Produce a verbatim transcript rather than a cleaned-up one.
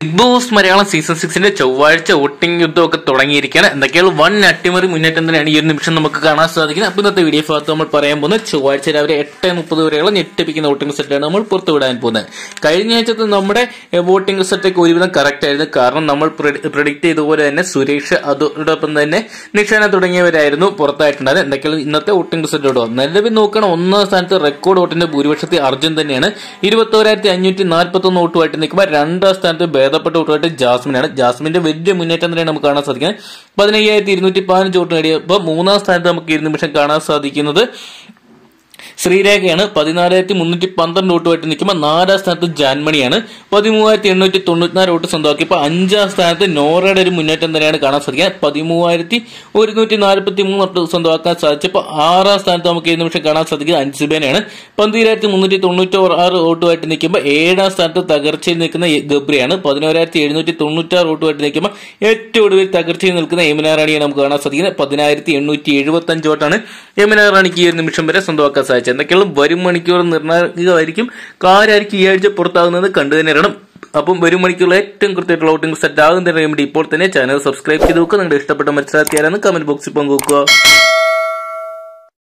Big Boss Malayalam season സിക്സിന്റെ ചൊവ്വാഴ്ച voting യുദ്ധമൊക്കെ തുടങ്ങിയിരിക്കുകയാണ്. എന്തൊക്കെയാണ് വൻ അട്ടിമറി മുന്നേറ്റം തന്നെയാണ് ഈ ഒരു നിമിഷം നമുക്ക് കാണാൻ സാധിക്കുന്നത്. അപ്പൊ ഇന്നത്തെ വീഡിയോ ഭാഗത്ത് നമ്മൾ പറയാൻ പോകുന്നത് ചൊവ്വാഴ്ച രാവിലെ എട്ട് മുപ്പത് വരെയുള്ള ഞെട്ടിപ്പിക്കുന്ന വോട്ടിംഗ് റിസൾട്ടാണ് നമ്മൾ പുറത്തുവിടാൻ പോകുന്നത്. കഴിഞ്ഞ ആഴ്ചത്തെ നമ്മുടെ വോട്ടിംഗ് റിസൾട്ടൊക്കെ ഒരുവിധം കറക്റ്റ് ആയിരുന്നു. കാരണം നമ്മൾ പ്രെഡിക്റ്റ് ചെയ്തതുപോലെ തന്നെ സുരേഷ് അതോടൊപ്പം തന്നെ നിഷാന തുടങ്ങിയവരായിരുന്നു പുറത്തായിട്ടുണ്ടായത്. എന്തൊക്കെയാണ് ഇന്നത്തെ വോട്ടിംഗ് റിസൾട്ട് ഇടുക. നിലവിൽ നോക്കണം, ഒന്നാം സ്ഥാനത്ത് റെക്കോർഡ് വോട്ടിന്റെ ഭൂരിപക്ഷത്തിൽ അർജുൻ തന്നെയാണ്. ഇരുപത്തോരായിരത്തി അഞ്ഞൂറ്റി നാൽപ്പത്തി ഒന്ന് വോട്ടുമായിട്ട് നിൽക്കുമ്പോൾ രണ്ടാം സ്ഥാനത്ത് ഭേദപ്പെട്ട വോട്ടുമായിട്ട് ജാസ്മിനാണ്. ജാസ്മിന്റെ വലിയ മുന്നേറ്റം തന്നെയാണ് നമുക്ക് കാണാൻ സാധിക്കുന്നത്. പതിനയ്യായിരത്തി ഇരുന്നൂറ്റി പതിനഞ്ച് വോട്ട് നേടിയപ്പോൾ മൂന്നാം സ്ഥാനത്ത് നമുക്ക് ഈ നിമിഷം കാണാൻ സാധിക്കുന്നത് ശ്രീരേഖയാണ്. പതിനാലായിരത്തി മുന്നൂറ്റി പന്ത്രണ്ട് വോട്ടുമായിട്ട് നിൽക്കുമ്പോൾ നാലാം സ്ഥാനത്ത് ജാൻമണിയാണ്. പതിമൂവായിരത്തി എണ്ണൂറ്റി തൊണ്ണൂറ്റിനാല് വോട്ട് സ്വന്തമാക്കിയപ്പോൾ അഞ്ചാം സ്ഥാനത്ത് നോറയുടെ ഒരു മുന്നേറ്റം തന്നെയാണ് കാണാൻ സാധിക്കുക. പതിമൂവായിരത്തി ഒരുന്നൂറ്റി നാൽപ്പത്തി മൂന്ന് വോട്ട് സ്വന്തമാക്കാൻ സാധിച്ചപ്പോൾ ആറാം സ്ഥാനത്ത് നമുക്ക് ഈ നിമിഷം കാണാൻ സാധിക്കുന്നത് അൻസിബേനയാണ്. പന്തിരായിരത്തി മുന്നൂറ്റി തൊണ്ണൂറ്റി ആറ് വോട്ടുമായിട്ട് നിൽക്കുമ്പോൾ ഏഴാം സ്ഥാനത്ത് തകർച്ചയിൽ നിൽക്കുന്ന ഗബ്രിയാണ്. പതിനോരായിരത്തി എഴുന്നൂറ്റി തൊണ്ണൂറ്റാറ് വോട്ടുമായിട്ട് നിൽക്കുമ്പോൾ ഏറ്റവും ഒടുവിൽ തകർച്ചയിൽ നിൽക്കുന്ന യമുന റാണിയാണ് നമുക്ക് കാണാൻ സാധിക്കുന്നത്. പതിനായിരത്തി എണ്ണൂറ്റി എഴുപത്തി അഞ്ച് വോട്ടാണ് യമുന റാണിക്ക് ഈ ഒരു നിമിഷം വരെ സ്വന്തമാക്കാൻ സാധിച്ചത്. എന്തൊക്കെയാണ് വരും മണിക്കൂർ നിർണായകമായിരിക്കും. ആരായിരിക്കും ഈ ആഴ്ച പുറത്താകുന്നത് കണ്ടു തന്നെ ഇടണം. അപ്പം വരും മണിക്കൂറിൽ ഏറ്റവും കൃത്യമായിട്ടുള്ള വോട്ടിംഗ് സെറ്റ് ആകുന്നതിന് വേണ്ടി ഇപ്പോൾ തന്നെ ചാനൽ സബ്സ്ക്രൈബ് ചെയ്ത് നോക്കുക. നിങ്ങളുടെ ഇഷ്ടപ്പെട്ട മത്സരാർത്ഥിയാരാണ് കമന്റ് ബോക്സിൽ പങ്കുവെക്കുക.